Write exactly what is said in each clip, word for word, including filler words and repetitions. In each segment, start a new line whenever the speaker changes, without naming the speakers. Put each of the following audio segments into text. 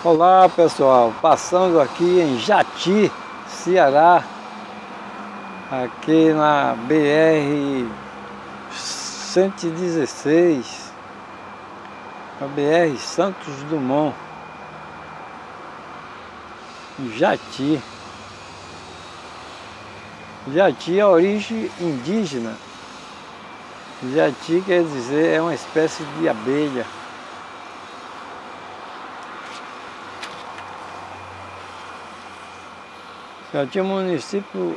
Olá pessoal, passando aqui em Jati, Ceará, aqui na B R cento e dezesseis, a B R Santos Dumont, Jati. Jati é a origem indígena. Jati quer dizer, é uma espécie de abelha. Jati é um município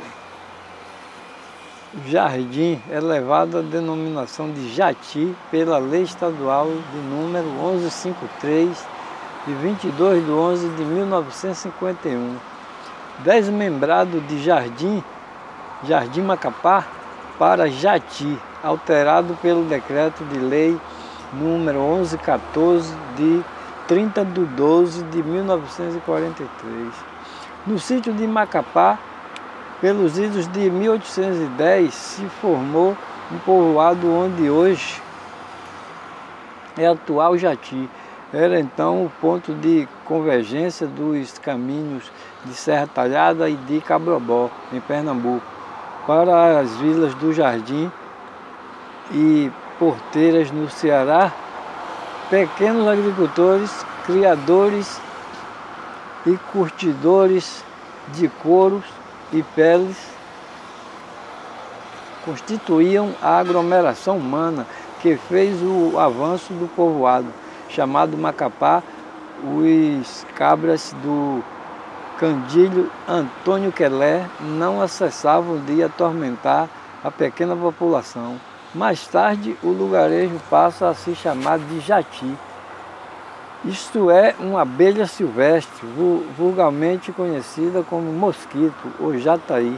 jardim, é elevado à denominação de Jati pela Lei Estadual de número onze cinquenta e três, de vinte e dois de onze de mil novecentos e cinquenta e um. Desmembrado de Jardim, Jardim Macapá para Jati, alterado pelo decreto de lei número onze quatorze de trinta de doze de mil novecentos e quarenta e três. No sítio de Macapá, pelos idos de mil oitocentos e dez, se formou um povoado onde hoje é atual Jati. Era então o ponto de convergência dos caminhos de Serra Talhada e de Cabrobó, em Pernambuco, para as vilas do Jardim e Porteiras, no Ceará. Pequenos agricultores, criadores e curtidores de couros e peles constituíam a aglomeração humana que fez o avanço do povoado, chamado Macapá. Os cabras do Candilho Antônio Quelé não cessavam de atormentar a pequena população. Mais tarde, o lugarejo passa a se chamar de Jati. Isto é, uma abelha silvestre, vulgarmente conhecida como mosquito ou jataí.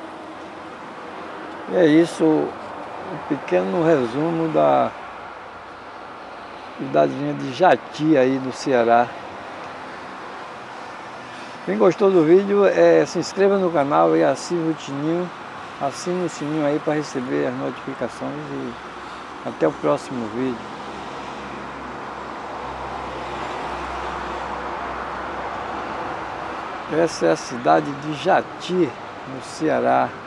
E é isso, um pequeno resumo da cidadezinha de Jati aí do Ceará. Quem gostou do vídeo, é, se inscreva no canal e ative o sininho, assine o sininho aí para receber as notificações e até o próximo vídeo. Essa é a cidade de Jati, no Ceará.